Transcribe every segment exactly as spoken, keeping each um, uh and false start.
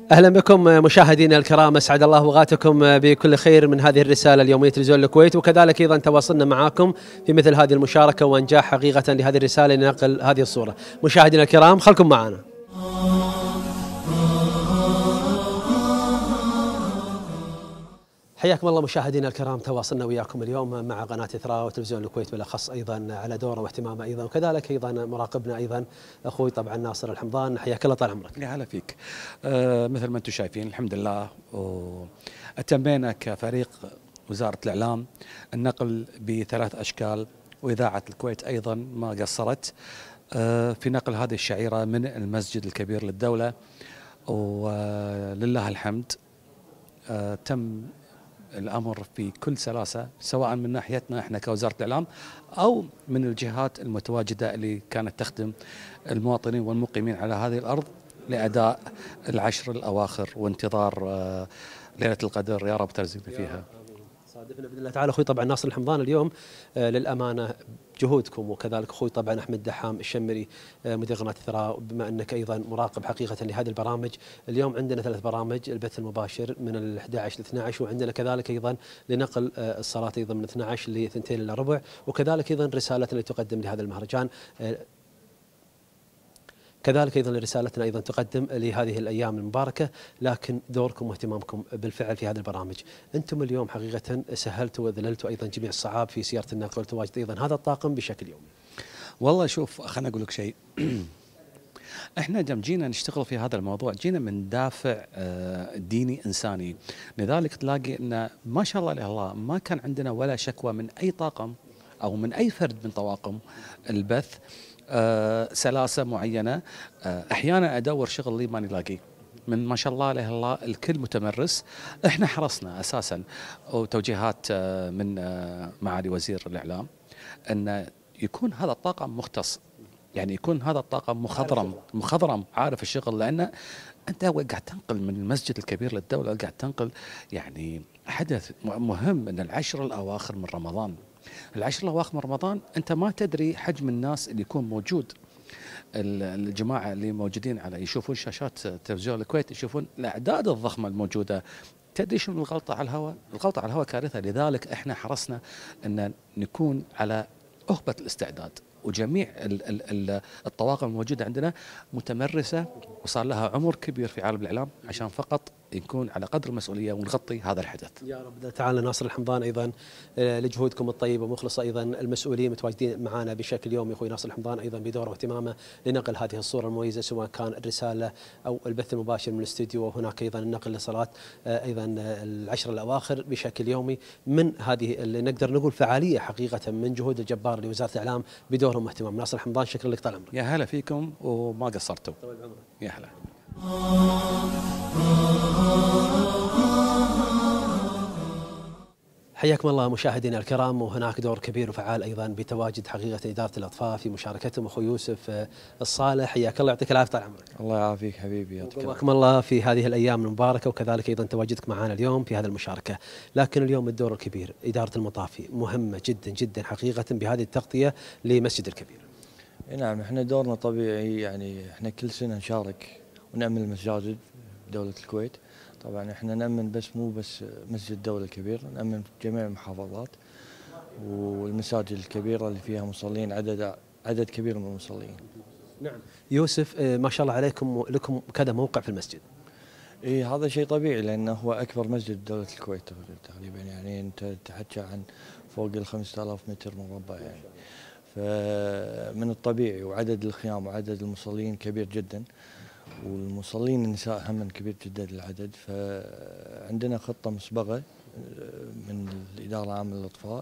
أهلا بكم مشاهدينا الكرام، أسعد الله أوقاتكم بكل خير من هذه الرسالة اليومية تلفزيون الكويت، وكذلك أيضا تواصلنا معكم في مثل هذه المشاركة وإنجاح حقيقة لهذه الرسالة لنقل هذه الصورة. مشاهدينا الكرام خلكم معنا. حياكم الله مشاهدينا الكرام، تواصلنا وياكم اليوم مع قناة إثراء وتلفزيون الكويت بالأخص أيضا على دوره واهتمامه أيضا، وكذلك أيضا مراقبنا أيضا أخوي طبعا ناصر الحمضان. حياك الله طال عمرك. يا هلا فيك. آه مثل ما أنتم شايفين الحمد لله، وأتمينا كفريق وزارة الإعلام النقل بثلاث أشكال، وإذاعة الكويت أيضا ما قصرت آه في نقل هذه الشعيرة من المسجد الكبير للدولة، ولله الحمد آه تم الأمر في كل سلاسة، سواء من ناحيتنا احنا كوزارة الإعلام أو من الجهات المتواجدة اللي كانت تخدم المواطنين والمقيمين على هذه الأرض لأداء العشر الأواخر وانتظار ليلة القدر. يا رب ترزقنا فيها. صادفنا باذن الله تعالى اخوي طبعا ناصر الحمضان اليوم. آه للامانه جهودكم، وكذلك اخوي طبعا احمد دحام الشمري آه مدير قناه إثراء، بما انك ايضا مراقب حقيقه لهذه البرامج. اليوم عندنا ثلاث برامج، البث المباشر من ال إحدى عشر ل اثني عشر، وعندنا كذلك ايضا لنقل آه الصلاه ايضا من اثني عشر ل اثنتين الا ربع، وكذلك ايضا رسالتنا اللي تقدم لهذا المهرجان. آه كذلك أيضا رسالتنا أيضا تقدم لهذه الأيام المباركة، لكن دوركم واهتمامكم بالفعل في هذه البرامج. أنتم اليوم حقيقة سهلتوا وذللتوا أيضا جميع الصعاب في سيارة النقل وتواجد أيضا هذا الطاقم بشكل يومي. والله شوف، خلنا أقول لك شيء. احنا جم جينا نشتغل في هذا الموضوع، جينا من دافع ديني إنساني، لذلك تلاقي أن ما شاء الله الله ما كان عندنا ولا شكوى من أي طاقم أو من أي فرد من طواقم البث. أه سلاسة معينة. أه أحيانا أدور شغل لي ما نلاقيه، من ما شاء الله عليه الله الكل متمرس. احنا حرصنا أساسا وتوجيهات أه من أه معالي وزير الإعلام أن يكون هذا الطاقم مختص، يعني يكون هذا الطاقم مخضرم مخضرم عارف الشغل، لأن أنت قاعد تنقل من المسجد الكبير للدولة، قاعد تنقل يعني حدث مهم من العشر الأواخر من رمضان. العشر الأواخر من رمضان أنت ما تدري حجم الناس اللي يكون موجود. الجماعة اللي موجودين على يشوفون شاشات تلفزيون الكويت يشوفون الأعداد الضخمة الموجودة. تدري شنو الغلطة على الهواء؟ الغلطة على الهواء كارثة. لذلك احنا حرصنا أن نكون على أهبة الاستعداد، وجميع الطواقم الموجودة عندنا متمرسة وصار لها عمر كبير في عالم الإعلام، عشان فقط نكون على قدر المسؤولية ونغطي هذا الحدث. يا رب تعالى. ناصر الحمضان أيضا لجهودكم الطيبة ومخلصة، أيضا المسؤولين متواجدين معنا بشكل يومي، أخوي ناصر الحمضان أيضا بدوره واهتمامه لنقل هذه الصورة المميزة، سواء كان الرسالة أو البث المباشر من الاستوديو، وهناك أيضا النقل لصلاة أيضا العشر الأواخر بشكل يومي، من هذه اللي نقدر نقول فعالية حقيقة من جهود الجبار لوزارة الإعلام بدورهم واهتمام. ناصر الحمضان شكرا لك طال عمرك. يا هلا فيكم وما قصرتوا. يا هلا. حياكم الله مشاهدينا الكرام، وهناك دور كبير وفعال ايضا بتواجد حقيقه اداره الاطفاء في مشاركتهم اخوي يوسف الصالح. حياك الله، يعطيك العافيه طال عمرك. الله يعافيك حبيبي، يعطيك العافيه. الله في هذه الايام المباركه، وكذلك ايضا تواجدك معنا اليوم في هذه المشاركه. لكن اليوم الدور الكبير اداره المطافي مهمه جدا جدا حقيقه بهذه التغطيه لمسجد الكبير. نعم، احنا دورنا طبيعي، يعني احنا كل سنه نشارك ونأمن المساجد بدوله الكويت. طبعا احنا نأمن بس مو بس مسجد الدولة الكبير، نأمن جميع المحافظات والمساجد الكبيرة اللي فيها مصلين، عدد عدد كبير من المصلين. نعم يوسف، ما شاء الله عليكم، لكم كذا موقع في المسجد. اي هذا شيء طبيعي، لانه هو اكبر مسجد بدولة الكويت تقريبا، يعني انت تحكي عن فوق ال خمسة آلاف متر مربع يعني. فمن الطبيعي، وعدد الخيام وعدد المصلين كبير جدا، والمصلين النساء هم كبير جدا العدد. فعندنا خطة مسبقة من الإدارة العامة للإطفاء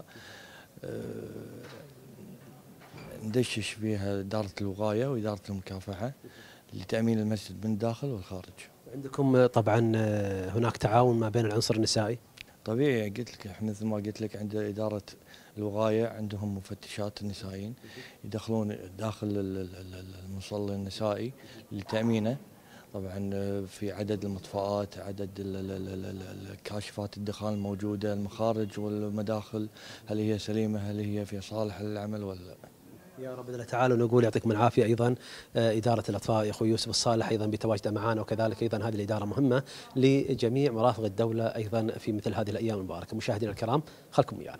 ندشش فيها إدارة الوقاية وإدارة المكافحة لتأمين المسجد من الداخل والخارج. عندكم طبعا هناك تعاون ما بين العنصر النسائي؟ طبيعي، قلت لك احنا مثل ما قلت لك عند إدارة الوقاية عندهم مفتشات النسائيين يدخلون داخل المصلى النسائي لتأمينه. طبعا في عدد المطفاءات، عدد كاشفات الدخان الموجودة، المخارج والمداخل هل هي سليمة، هل هي في صالح العمل ولا لا. يا رب الله تعالى. ونقول يعطيكم العافيه ايضا اداره الاطفاء يا اخوي يوسف الصالح ايضا بتواجده معنا، وكذلك ايضا هذه الاداره مهمه لجميع مرافق الدوله ايضا في مثل هذه الايام المباركه. مشاهدينا الكرام خلكم ويانا.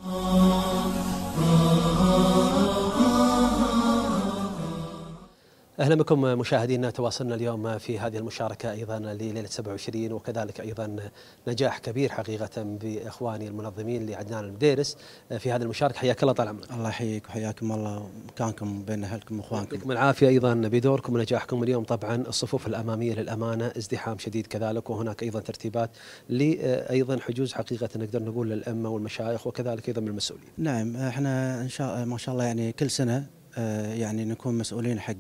اهلا بكم مشاهدينا. تواصلنا اليوم في هذه المشاركه ايضا لليله سبعة وعشرين، وكذلك ايضا نجاح كبير حقيقه باخواني المنظمين لعدنان المديرس في هذه المشاركه. حياك الله طال عمرك. الله يحييك وحياكم الله مكانكم بين اهلكم واخوانكم. يعطيكم العافيه ايضا بدوركم ونجاحكم اليوم. طبعا الصفوف الاماميه للامانه ازدحام شديد كذلك، وهناك ايضا ترتيبات لايضا حجوز حقيقه نقدر نقول للائمه والمشايخ وكذلك ايضا من المسؤولين. نعم احنا ان شاء ما شاء الله يعني كل سنه يعني نكون مسؤولين حق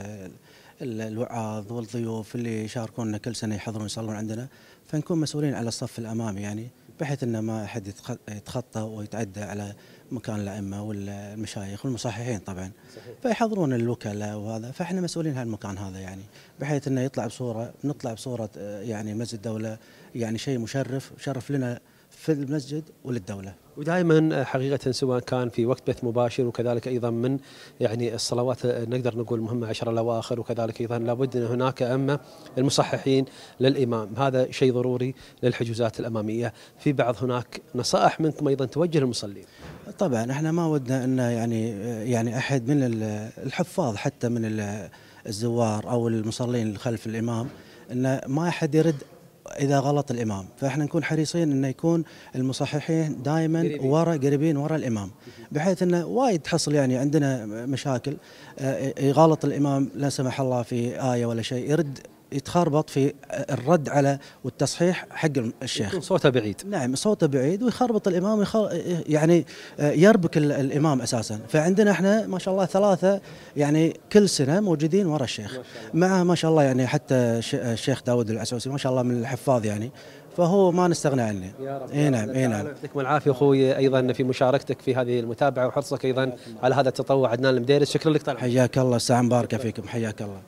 الوعاظ والضيوف اللي يشاركونا كل سنه يحضرون يصلون عندنا، فنكون مسؤولين على الصف الامامي يعني بحيث انه ما احد يتخطى ويتعدى على مكان الائمه والمشايخ والمصححين طبعا. صحيح. فيحضرون الوكلاء وهذا، فاحنا مسؤولين عن المكان هذا يعني بحيث انه يطلع بصوره نطلع بصوره يعني مسجد الدوله، يعني شيء مشرف شرف لنا في المسجد وللدولة. ودائما حقيقة سواء كان في وقت بث مباشر وكذلك أيضا من يعني الصلوات نقدر نقول مهمة عشر الأواخر، وكذلك أيضا لابد أن هناك أئمة المصححين للإمام، هذا شيء ضروري للحجوزات الأمامية. في بعض هناك نصائح منكم أيضا توجه للمصلين. طبعا احنا ما ودنا أن يعني يعني أحد من الحفاظ حتى من الزوار أو المصلين خلف الإمام أن ما أحد يرد إذا غلط الإمام، فإحنا نكون حريصين إنه يكون المصححين دائما ورا قريبين ورا الإمام، بحيث إنه وايد تحصل يعني عندنا مشاكل يغلط الإمام لا سمح الله في آية ولا شيء يرد يتخربط في الرد على والتصحيح حق الشيخ، يكون صوته بعيد. نعم صوته بعيد ويخربط الإمام ويخر... يعني يربك الإمام أساسا. فعندنا احنا ما شاء الله ثلاثة يعني كل سنة موجودين ورا الشيخ، مع ما شاء الله يعني حتى الشيخ داود العسوسي ما شاء الله من الحفاظ يعني، فهو ما نستغنى عنه. اي نعم اي نعم. يعطيكم العافيه اخوي ايضا في مشاركتك في هذه المتابعه وحرصك ايضا على هذا التطوع عدنان المديرس. شكرا لك طال عمرك. حياك الله، الساعه مباركه فيكم، حياك الله.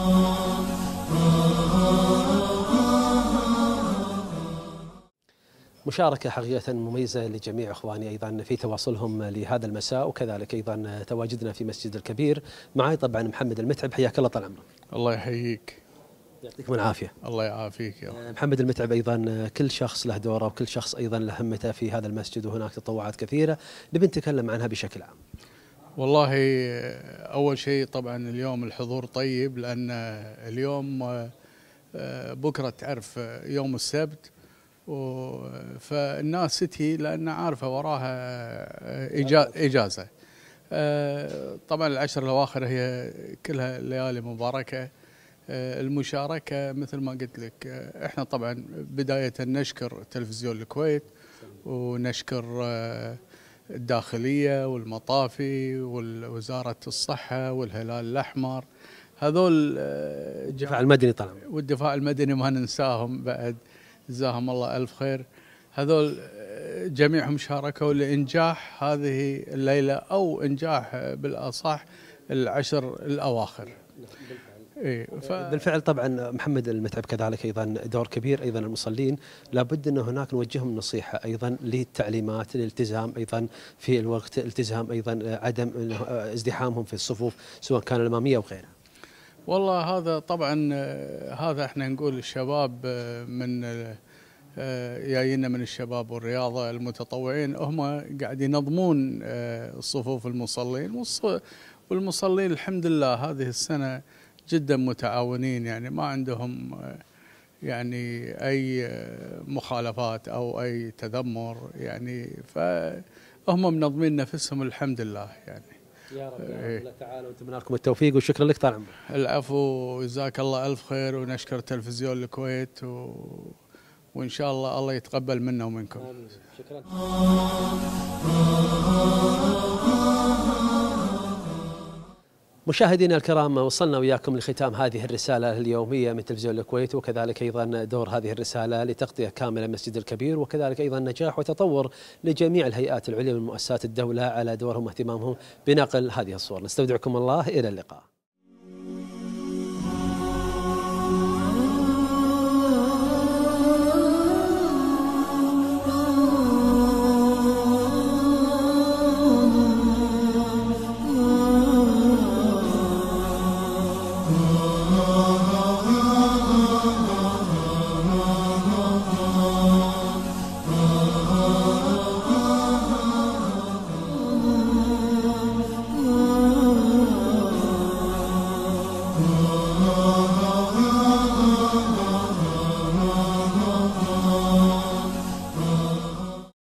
مشاركة حقيقة مميزة لجميع إخواني أيضا في تواصلهم لهذا المساء، وكذلك أيضا تواجدنا في مسجد الكبير. معي طبعا محمد المتعب. حياك الله طال عمرك. الله يحييك. يعطيكم العافية. الله يعافيك يا محمد المتعب. أيضا كل شخص له دوره وكل شخص أيضا له همته في هذا المسجد، وهناك تطوعات كثيرة نبي نتكلم عنها بشكل عام. والله أول شيء طبعا اليوم الحضور طيب، لأن اليوم بكرة تعرف يوم السبت، فالناس ستي لأن عارفة وراها إجازة. طبعا العشر الأواخر هي كلها ليالي مباركة. المشاركة مثل ما قلت لك احنا طبعا بداية نشكر تلفزيون الكويت، ونشكر الداخلية والمطافي ووزارة الصحة والهلال الأحمر، هذول الدفاع المدني طبعا، والدفاع المدني ما ننساهم بعد، جزاهم الله ألف خير. هذول جميعهم شاركوا لإنجاح هذه الليلة، أو إنجاح بالأصح العشر الأواخر. إيه ف... بالفعل طبعا محمد المتعب كذلك ايضا دور كبير ايضا المصلين، لابد انه هناك نوجههم نصيحه ايضا للتعليمات، الالتزام ايضا في الوقت، التزام ايضا عدم ازدحامهم في الصفوف سواء كان الاماميه او غيرها. والله هذا طبعا هذا احنا نقول الشباب من جايين من الشباب والرياضه المتطوعين، هم قاعد ينظمون صفوف المصلين، والمصلين الحمد لله هذه السنه جدا متعاونين، يعني ما عندهم يعني أي مخالفات أو أي تذمر، يعني فهم منظمين نفسهم الحمد لله يعني. يا رب يا رب الله تعالى، ونتمنى لكم التوفيق وشكرا لك طال عمرك. العفو، جزاك الله ألف خير، ونشكر تلفزيون الكويت و... وإن شاء الله الله يتقبل منا ومنكم. شكرا. مشاهدينا الكرام، وصلنا وياكم لختام هذه الرسالة اليومية من تلفزيون الكويت، وكذلك أيضا دور هذه الرسالة لتغطية كاملة مسجد الكبير، وكذلك أيضا نجاح وتطور لجميع الهيئات العليا من مؤسسات الدولة على دورهم واهتمامهم بنقل هذه الصور. نستودعكم الله، إلى اللقاء.